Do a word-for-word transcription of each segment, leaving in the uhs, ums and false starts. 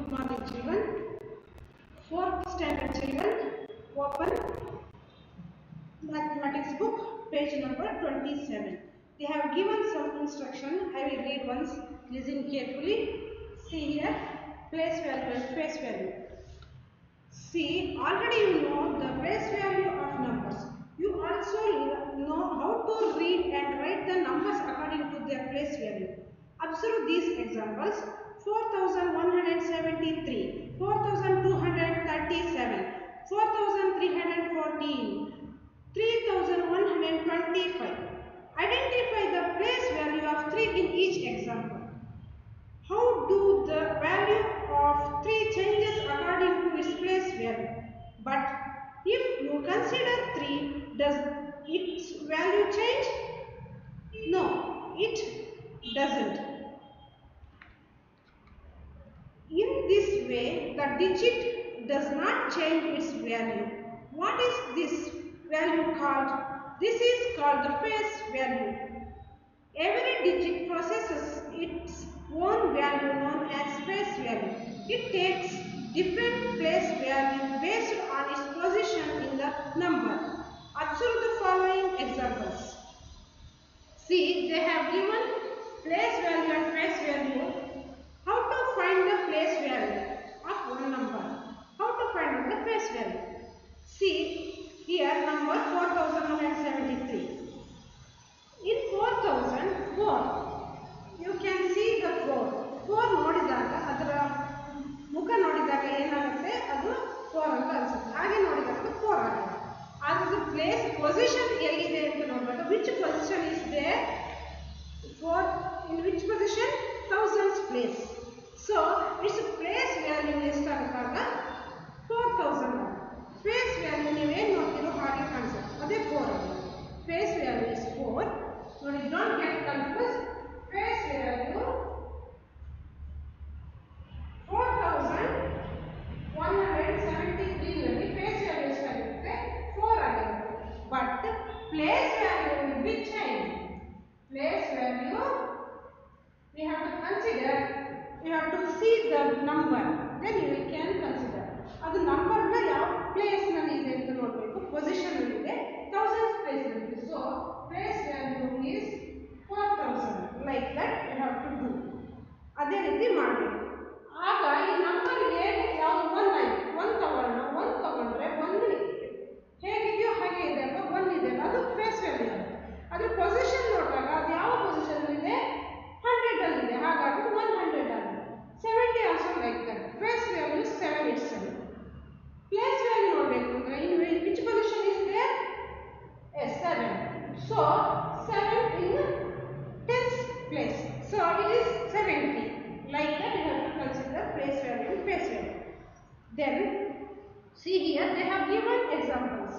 Good morning, children. Fourth standard children, open mathematics book, page number twenty-seven. They have given some instruction. I will read once. Listen carefully. See here, place value and face value. See, already you know the place value of numbers. You also know how to read and write the numbers according to their place value. Observe these examples. four thousand one hundred seventy-three, four thousand two hundred thirty-seven, four thousand three hundred fourteen, three thousand one hundred twenty-five. Identify the place value of three in each example. How do the value of three changes according to its place value? But if you consider three, does its value change? No, it doesn't. In this way, the digit does not change its value. What is this value called? This is called the face value. Every digit possesses its own value known as face value. It takes different place value based on its position in the number. Observe the following examples. See, they have given place value and face value. How to find the place value of one number? How to find the face value? See, here number four thousand one hundred seventy-three. In four thousand four, you can see the four. four ನೋಡಿದಾಗ ಅದರ ಮುಖ ನೋಡಿದಾಗ ಏನಾಗುತ್ತೆ ಅದು four ಅಂತ ಅನ್ಸುತ್ತೆ. ಹಾಗೆ ನೋಡಿದಾಗ ಅದು four ಆಗುತ್ತೆ. ಅದರ ಪ್ಲೇಸ್ ಪೊಸಿಷನ್ ಎಲ್ಲಿದೆ ಅಂತ ನೋಡಿದಾಗ which position is there? four in which position? Thousands place. So its place value ಎಷ್ಟಾಗುತ್ತಾಗ four thousand. Face value ನೀವೇನು ನೋಡ್ತೀರೋ ಹಾಗೆ ಕಾಣಿಸುತ್ತೆ. ಅದೇ four ಆಗಿದೆ. Face value is four. So you don't get confused. Face value four thousand one hundred seventy-three ನಲ್ಲಿ face value ಎಷ್ಟಾಗುತ್ತೆ? four ಆಗಿರುತ್ತೆ. But place value will change. Place value we have to consider. You have to see the number, then you can consider. ಅದು number ನ ಯಾವ place ನಲ್ಲಿ ಇದೆ ಅಂತ ನೋಡಬೇಕು. ಪೊಸಿಷನ್ ಅಲ್ಲಿ ಇದೆ, thousands place ನಲ್ಲಿ. So place value is four thousand. Like that you have to do. ಅದೇ ರೀತಿ ಮಾಡಬೇಕು. ಆಗ ಈ ನಂಬರ್ ಹೇಗೆ ಯಾವ one ಆಯ್ತು, one ತಗೊಳ್ಳೋಣ. one ತಗೊಂಡ್ರೆ one ಹೇಗಿದೆಯೋ ಹಾಗೆ ಇದೆ ಅಲ್ವಾ, one ಇದೆ ಅದು ಫೇಸ್ ವ್ಯಾಲ್ಯೂ. ಅದ್ರ ಪೊಸಿಷನ್ ನೋಡಿದಾಗ ಅದು ಯಾವ ಪೊಸಿಷನ್ ಇದೆ, ಹಂಡ್ರೆಡ್ ಅಲ್ಲಿ ಇದೆ, ಹಾಗಾಗಿ one hundred ಆಗಿದೆ. seventy also like that. Face value is seven itself. Place value ನೋಡಬೇಕು ಅಂದ್ರೆ in which position is there? Yes, seven. So seven in tens place. So it is seventy. Like that you have to consider place value and face value. Then see here they have given examples.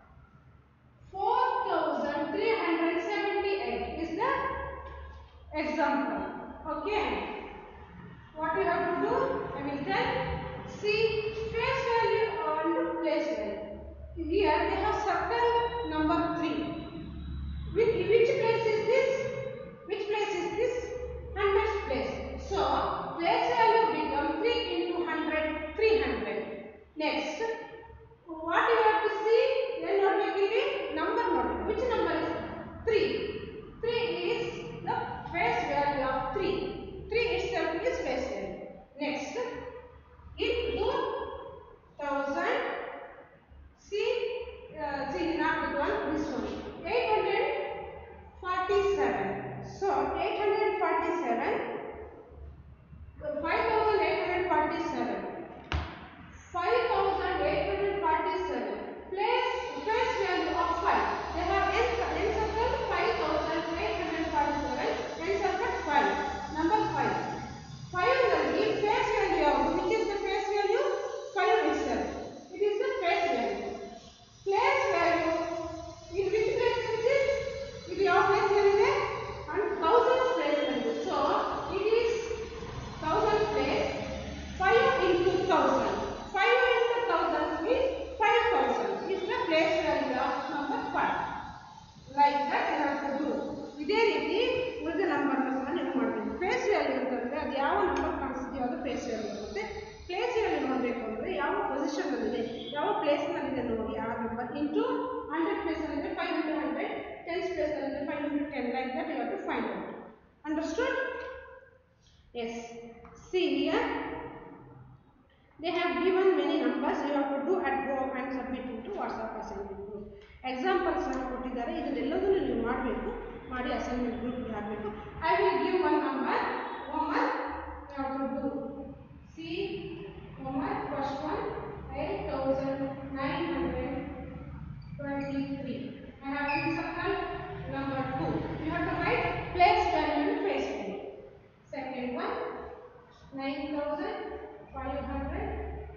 four thousand three hundred seventy-eight is the example. Okay. What you have to do? I will tell. See face value and place value. Here they have circled number three. Which, which place is this? Which place is this? Hundredth place. So place value become three into hundred, three hundred. Next, what you have to see? Then what will be number note. Which number is three? three is the face value of three. three itself is face value. Next, into thousand. See, uh, see not the one, this one. eight hundred forty-seven. So eight hundred forty-seven. five tens place alladre five into ten, like that you have to find out. Understood? Yes. See here, they have given many numbers. You have to do at home and submit into WhatsApp assignment group. Examples ನಾವು ಕೊಟ್ಟಿದ್ದಾರೆ, ಇದನ್ನೆಲ್ಲದನ್ನು ನೀವು ಮಾಡಬೇಕು, ಮಾಡಿ assignment ಗ್ರೂಪ್ಗೆ ಹಾಕಬೇಕು. I will give one number. Homework you have to do. See, homework first one, eight thousand nine hundred twenty-three. I have in circle number two. You have to write place value and face value. Second one, nine thousand five hundred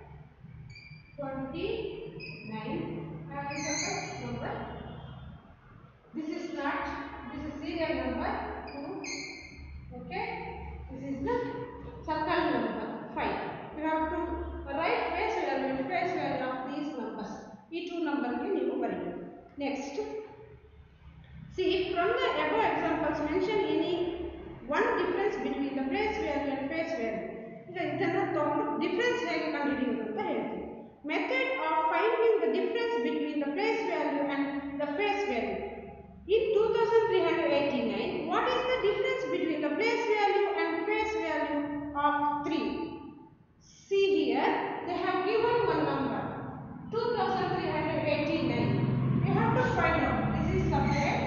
twenty-nine. I have in circle number. This is not, this is serial number two. Okay, this is the circle number five. You have to write face value and face value of these numbers. These two numbers you need to write. Next, see, from the above examples, mention any one difference between the place value and face value. ಇದನ್ನು ತಗೊಂಡು difference ಹೇಗೆ ಕಂಡುಹಿಡಿಯುವುದು ಅಂತ ಹೇಳ್ತೀವಿ. Method of finding the difference between the place value and the face value. In two thousand three hundred eighty-nine, what is the difference between the place value and face value of three? See here, they have given one number, two thousand three hundred eighty-nine. You have to find out. This is separate.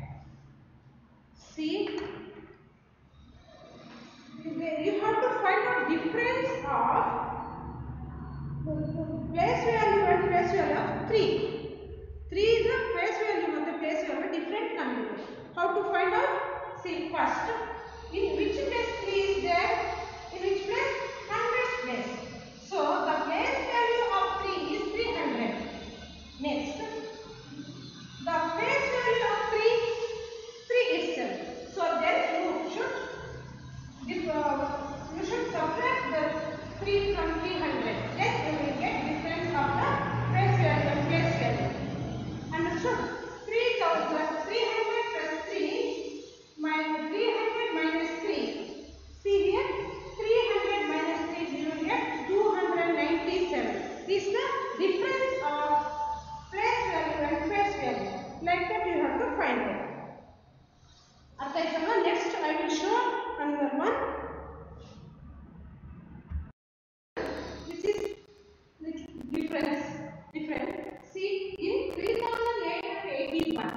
See, you have to find out difference of place value and face value of three. three is the face value and the place value different combination. How to find out? See, first, in which place three is there? In which place? Hundredth place. So the place value of three is three hundred. Next, the face value of three, three itself. So then you should If, uh, you should subtract the three from three hundred. Then you will get difference of the face value and place value. Understood? three thousand three hundred plus three minus three hundred minus three. See here, three hundred minus three, you will get two hundred ninety-seven. This is the difference of place value and face value. Like that you have to find out. Next I will show another one. This is difference. Different. See, in three thousand eight hundred eighty-one,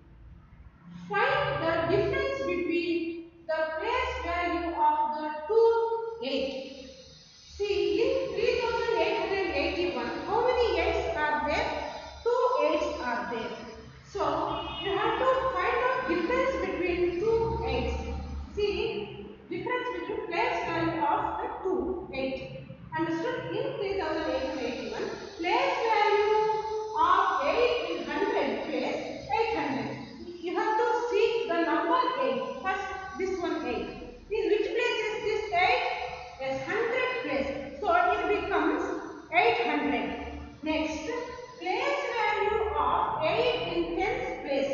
find the difference between the place value of the two eight. See, in three thousand eight hundred eighty-one, how many eights are there? Two eights are there. So you have to find out difference between two eights. See, difference between place value of the two eight. Understood? In three thousand eight hundred eighty-one, place value of eight in hundred place eight hundred. You have to see the number eight. First, this one eight. In which place is this eight? Yes, hundred place. So it becomes eight hundred. Next, place value of eight in tens place.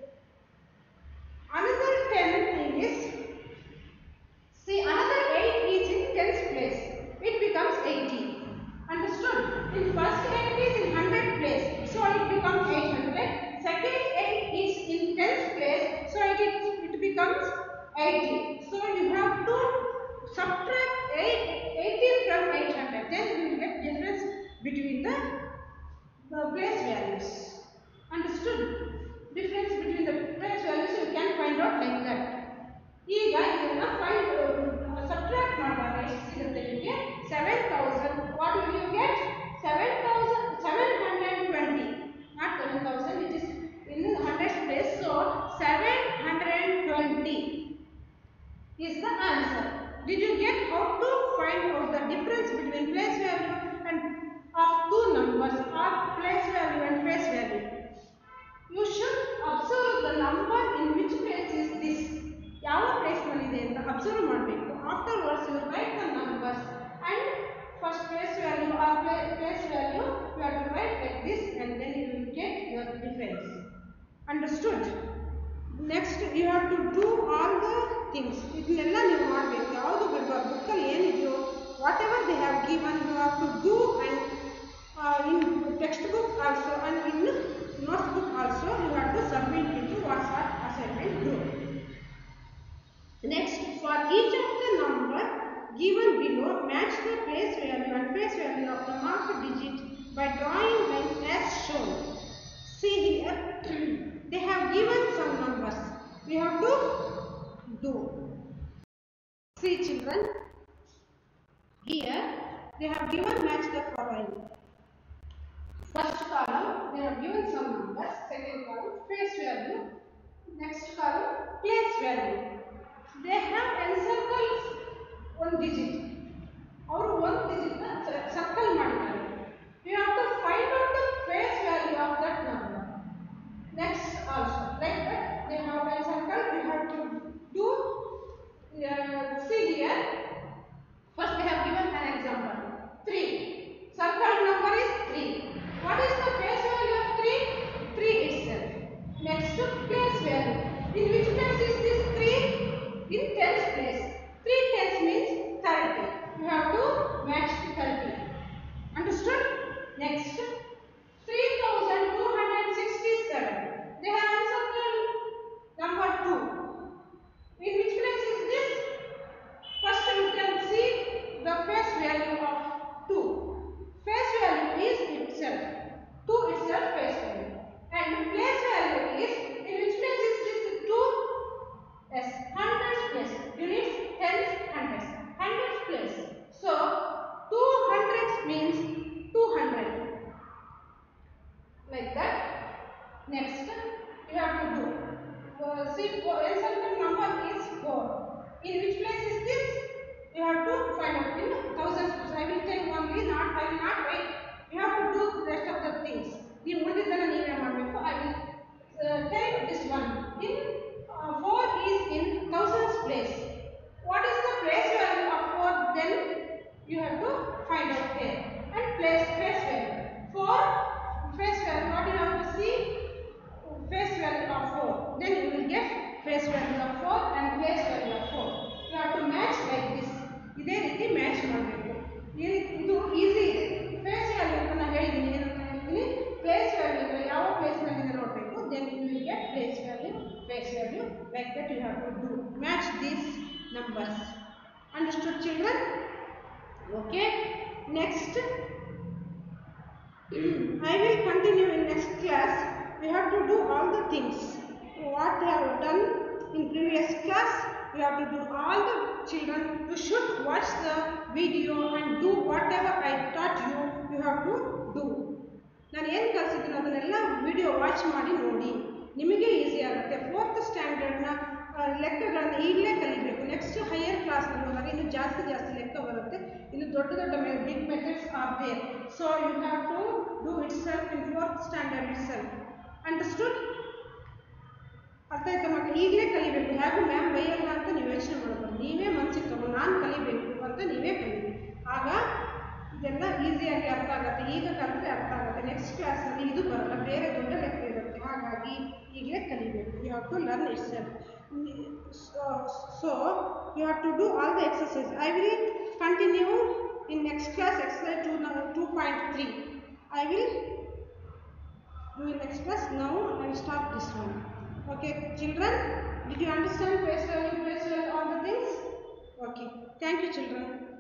Another ten is, see, another eight is in tens place. It becomes eighty. Understood? In first eight is in hundred place. So it becomes eight hundred. Second eight is in tens place. So it, is, it becomes eighty. So you have to subtract eighty from eight hundred. Then you will get difference between the, the place values. Understood? Difference between the place values you can find out like that. ಈಗ ಇದನ್ನ find subtract ಮಾಡಿದಾಗ ಎಷ್ಟು ಸಿಗುತ್ತೆ ನಿಮಗೆ? seven thousand. What will you get? seven thousand seven hundred twenty. Not seven thousand, it is in hundredth place. So seven hundred twenty is the answer. Did you get how to find out the difference between place value and of two numbers, or place value and face value? You should observe the number in which place is this. ಯಾವ place ನಲ್ಲಿ ಇದೆ ಅಂತ observe ಮಾಡಬೇಕು. Afterwards you write the numbers and first place value or place value you have to write like this, and then you will get your difference. Understood? Next you have to do all the things. ಇದನ್ನೆಲ್ಲ ನೀವು ಮಾಡಬೇಕು. ಯಾವುದು ಬಿಡಬಾರ್ದು. Book ಅಲ್ಲಿ ಏನಿದೆಯೋ whatever they have given you have to do, and uh, in textbook also and in notebook also you have to submit into WhatsApp. given below match the place value and face value of the marked digit by drawing lines as shown. See here, they have given some numbers. We have to do. See children, here they have given match the following. First column, they have given some numbers. Second column, face value. Next column, place value. They have encircled one digit. Or one digit circle ಮಾಡಿದ್ದಾರೆ. We have to find out the face value of that number. Next also, like that, they have encircled. We have to do. Uh, see here. First, they have given an example. Three. Circle number is three. What is the face value of three? three itself. Next, place value. In which place is this three? In tens place. three tens means thirty. You have to match thirty. Understood? Next, three thousand two hundred sixty-seven. They have encircled number two. In which place is this? First, you can see the face value of two. Face value is itself. two itself face value. And place value is, in which place is this two? Yes, hundreds place. Units, tens, hundreds. Hundreds place. So, two hundreds means two hundred. Like that. Next, you have to do. Uh, see, encircled number is four. In which place is this? You have to find out in thousands. I will tell only, not I will not wait. You have to do the rest of the things. The ಉಳಿದಿದ್ದನ್ನು ನೀವೇ ಮಾಡಬೇಕು. I will uh, tell this one. In uh, four is in thousands place. What is the place value of four? Then you have to find out there. And place face value. four face value. What you have to see? Face value of four. Then you will get face value of four and place value of four. You have to match like this. ಇದೇ ರೀತಿ match ಮಾಡಬೇಕು. ಇದು easy ಇದೆ. Face value ಅಂತ ನಾನು ಹೇಳಿದ್ದೀನಿ, ಏನಂತ ಹೇಳ್ತೀನಿ, ಪ್ಲೇಸ್ ವ್ಯಾಲ್ಯೂ ಯಾವ ಪ್ಲೇಸ್ನಲ್ಲಿ ನೋಡಬೇಕು. Then you will get place value, face value. Like that you have to do match these numbers. Understood children? Okay. Next, I will continue in next class. We have to do all the things what they have done in previous class. We have to do all the children. You should watch the video and do whatever I taught you. You have to do. ನಾನು ಏನು ಕಲಿಸಿದ್ದೀನಿ ಅದನ್ನೆಲ್ಲ video watch ಮಾಡಿ ನೋಡಿ, ನಿಮಗೆ easy ಆಗುತ್ತೆ. Fourth ಸ್ಟ್ಯಾಂಡರ್ಡ್ನ ಲೆಕ್ಕಗಳನ್ನು ಈಗಲೇ ಕಲಿಬೇಕು. Next higher ಕ್ಲಾಸ್ನಲ್ಲಿ ಹೋದಾಗ ಇನ್ನು ಜಾಸ್ತಿ ಜಾಸ್ತಿ ಲೆಕ್ಕ ಬರುತ್ತೆ. ಇನ್ನು ದೊಡ್ಡ ದೊಡ್ಡ big methods are there. So you have to do itself in fourth standard itself. Understood? ಅರ್ಥ ಆಯ್ತಾ ಮಕ್ಕಳು? ಈಗಲೇ ಕಲಿಬೇಕು. ಹೇಗೂ ಮ್ಯಾಮ್ ಬೈಯಲ್ಲ ಅಂತ ನೀವು ಯೋಚನೆ ಮಾಡಬಾರ್ದು. ನೀವೇ ಮನಸ್ಸಿಗೆ ತಗೊಂಡು ನಾನು ಕಲಿಬೇಕು ಅಂತ ನೀವೇ ಕಲಿಬೇಕು. ಆಗ ಇದೆಲ್ಲ ಈಸಿಯಾಗಿ ಅರ್ಥ ಆಗುತ್ತೆ. ಈಗ ಕಲಿತ್ರೆ ಅರ್ಥ ಆಗುತ್ತೆ. ನೆಕ್ಸ್ಟ್ ಕ್ಲಾಸ್ನಲ್ಲಿ ಇದು ಬರಲ್ಲ, ಬೇರೆ ದೊಡ್ಡ ಲೆಕ್ಕ ಇರುತ್ತೆ. ಹಾಗಾಗಿ ಈಗಲೇ ಕಲಿಬೇಕು. You have to learn itself. So you have to do all the exercise. I will continue in next class exercise two two point three. I will do in next class. Now I will start this one. Okay children, did you understand place value, place value, all the things? Okay, thank you children.